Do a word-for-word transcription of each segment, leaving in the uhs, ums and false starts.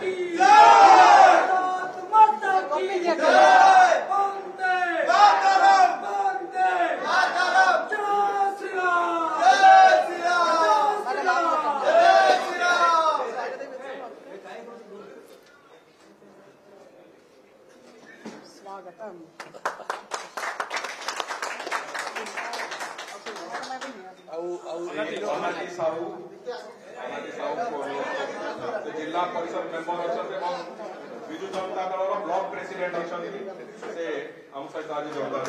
की भारत माता की जय। वंदे मातरम वंदे मातरम। जय श्री राम जय श्री राम जय श्री राम जय श्री राम। स्वागतम। अनादि साहू अनादि साहू जिला परिषद मेंबर अच्छा विजु जनता दल ब्लॉक प्रेसिडेंट अच्छा से आम सहित आज जोगदान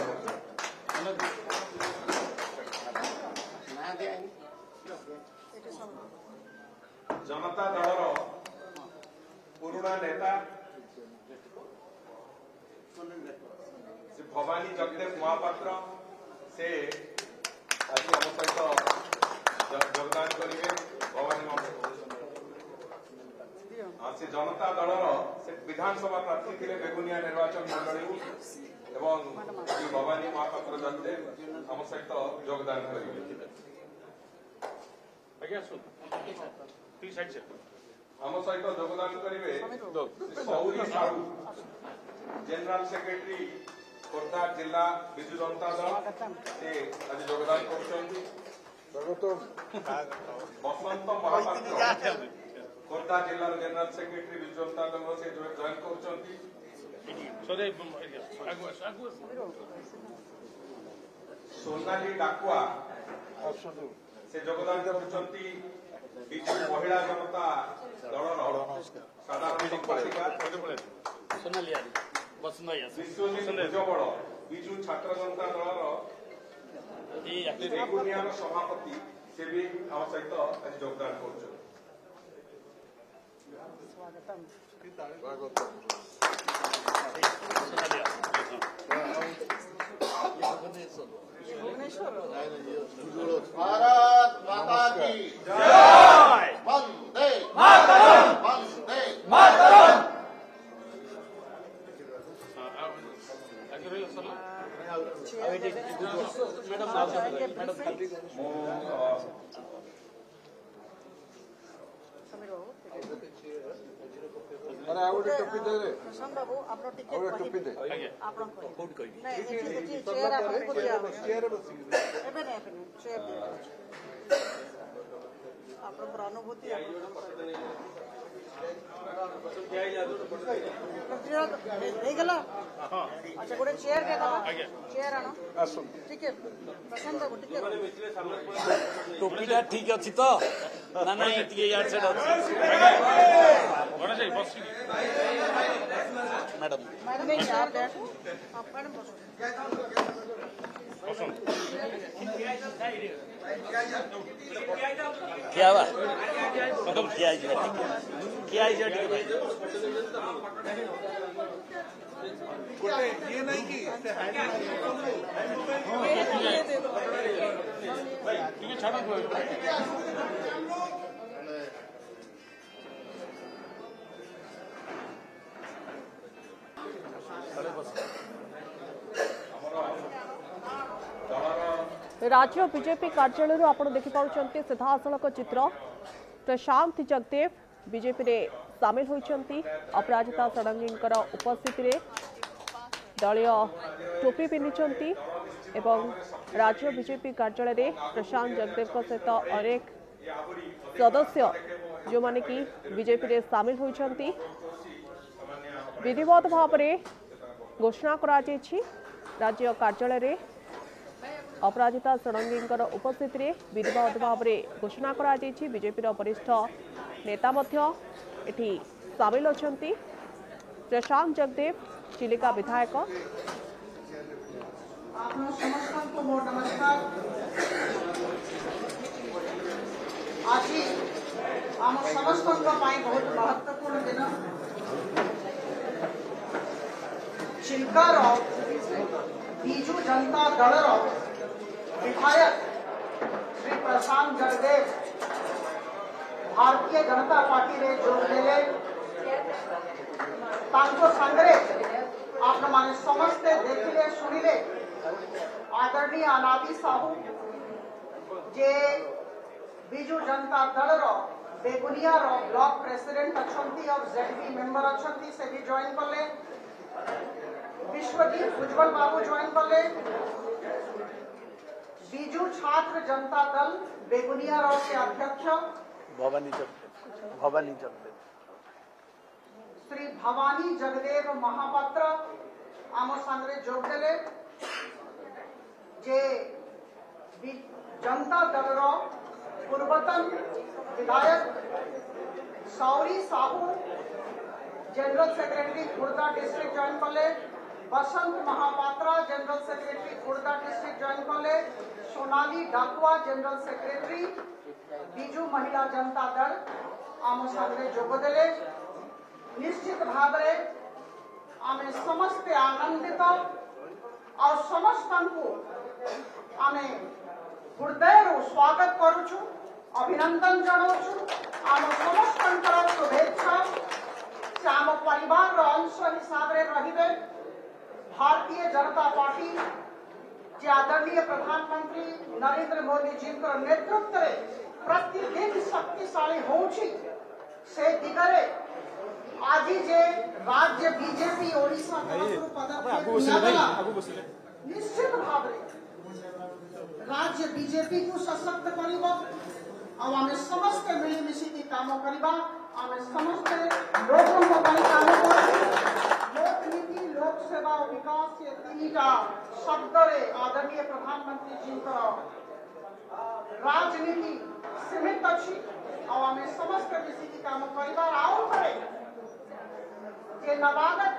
जनता दल पुराणा नेता भवानी जगदेव महापात्र से आज आम सहित योगदान करेंगे। भवानी से जनता दल से विधानसभा प्रार्थी थे बेगुनिया निर्वाचन मंडल एवं भवानी महापात्र जगदेव आम सहित योगदान करेंगे। आम सहित योगदान करेंगे सौरी साहू जनरल सेक्रेटरी खोर्धा जिला विजु जनता दल से आज योगदान कर बसंत महापात्र खोर्धा जिलार जनरल सेक्रेटरी विजु जनता दल से जॉइन कर सोनाली डाकुआ से योगदान कर विजु महिला जनता दल साधारण संपादिका विश्वजीत भुजबल विजु छात्र जनता दल बेगुनियार सभापति से भी आम सहित आज योगदान कर भारत माता की जय। वंदे मातरम वंदे मातरम। अरे आवडे टोपी दे रे प्रशांत बाबू आपन टिकट टोपी दे आपन कोड कहि नहीं एठी चेयर आपन को दिया चेयर बसी एबे नहीं एबे चेयर आपन पर अनुभूति गला अच्छा गोटे चेयर दे चेयर आनो ठीक है प्रशांत बाबू ठीक है टोपीटा ठीक अच्छी तो ना ना यार से मैडम मैडम नहीं आप बैठो आप मैडम क्या हुआ मतलब क्या है क्या है ये नहीं की राज्य बीजेपी कार्यालय आप देखिपुंट सीधासलख चित्र प्रशांत जगदेव बीजेपी रे सामिल होती अपराजिता षडंगी उपस्थित दलीय टोपी पिंधि एवं राज्य बीजेपी कार्यालय में प्रशांत जगदेव सहित अनेक सदस्य जो माने कि बीजेपी रे सामिल होती विधिवत भाव में घोषणा करा राज्य कार्यालय में अपराजिता षडंगी उपस्थित विधिवत भाव में घोषणा करा बीजेपी वरिष्ठ नेता एठी सामिल अछंती प्रशांत जगदेव चिलिका विधायक आज आम समस्त बहुत महत्वपूर्ण दिन चिल्कार बीजू जनता दल विधायक श्री प्रशांत जगदेव भारतीय जनता पार्टी रे जोग देले तांको संगरे आप माने समस्ते देखिले सुनिले आदरणीय अनादि साहू जे बीजू जनता दल बेगुनिया ब्लॉक प्रेसिडेंट अच्छी और जेडपी मेंबर अच्छी से भी ज्वाइन कले। विश्वदीप उज्जवल बाबू ज्वाइन कले। बीजू छात्र जनता दल बेगुनिया राव के अध्यक्ष भवानी जगदेव भवानी जगदेव श्री भवानी जगदेव महापात्र आम सांगे जोगदेले। जे जनता दल पूर्वतन विधायक Sauri Sahu general secretary Khurda district join कले। Basant Mahapatra general secretary Khurda district join कले। सोनाली डाकुआ जनरल सेक्रेटरी बीजू महिला जनता दल आम सांगे जोगदेले। निश्चित भाव आम समस्ते आनंदित और समस्त आम हृदय स्वागत करुचु, अभिनंदन जनाऊँ। आम समस्त शुभेच्छा से आम परिवार अंश हिसाब से रहिबे। भारतीय जनता पार्टी जे आदरणीय प्रधानमंत्री नरेंद्र मोदी जी नेतृत्व में प्रतिदिन शक्तिशाली होउछि से दिगरे आज जे राज्य बीजेपी ओडिशा पदक्षेप निश्चित भाव राज्य बीजेपी को सशक्त कर आम समस्त मिलमिशिकी काम करवा। आम समस्त लोकों काम लोकनीति लोक सेवा और विकास ये तीनटा शब्द आदरणीय प्रधानमंत्री जी राजनीति सीमित अच्छी और आम समस्त मिशिकी काम करवा। आउ थे नवागत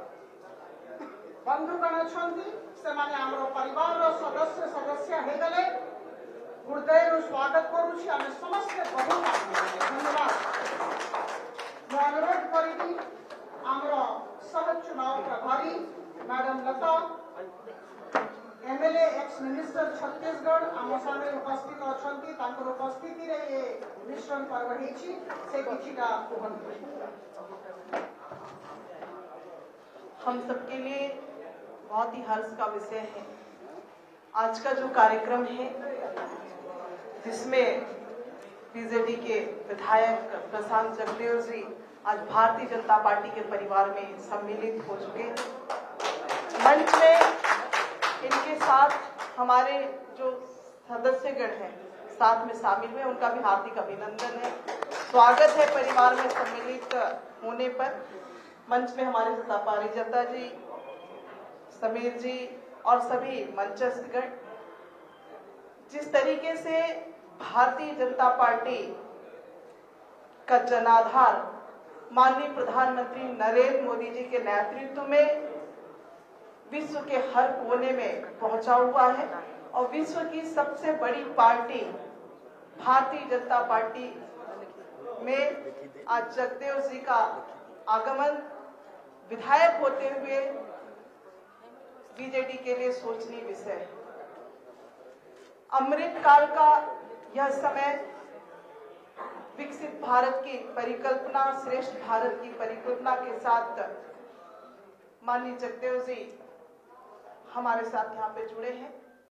बंधुगण अच्छा से परिवार सदस्य सदस्य हो गले। हृदय स्वागत करुच्ची आम समस्त बहुत धन्यवाद। मैं अनुरोध करी आमर सह चुनाव प्रभारी madam Lata MLA ex minister Chhattisgarh आम सामने उपस्थित अच्छा उपस्थिति रे ये मिश्रण पर्व से किछिटा हम सबके लिए बहुत ही हर्ष का विषय है आज का जो कार्यक्रम है, जिसमें बीजेडी के विधायक प्रशांत जगदेव जी आज भारतीय जनता पार्टी के परिवार में सम्मिलित हो चुके। मंच में इनके साथ हमारे जो सदस्यगण हैं साथ में शामिल हुए, उनका भी हार्दिक अभिनंदन है, स्वागत है परिवार में सम्मिलित होने पर। मंच में हमारे सत्ता पारिजाता जी, समीर जी और सभी मंचस्थगण, जिस तरीके से भारतीय जनता पार्टी का जनाधार माननीय प्रधानमंत्री नरेंद्र मोदी जी के नेतृत्व में विश्व के हर कोने में पहुंचा हुआ है और विश्व की सबसे बड़ी पार्टी भारतीय जनता पार्टी में आज जगदेव जी का आगमन विधायक होते हुए बीजेडी के लिए सोचनीय विषय है। अमृत काल का यह समय विकसित भारत की परिकल्पना, श्रेष्ठ भारत की परिकल्पना के साथ माननीय जगदेव जी हमारे साथ यहाँ पे जुड़े हैं।